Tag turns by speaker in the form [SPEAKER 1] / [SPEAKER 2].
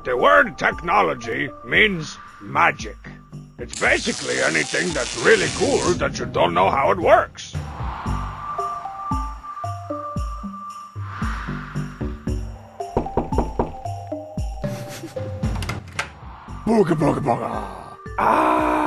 [SPEAKER 1] The word technology means magic. It's basically anything that's really cool that you don't know how it works. Booga booga booga. Ah!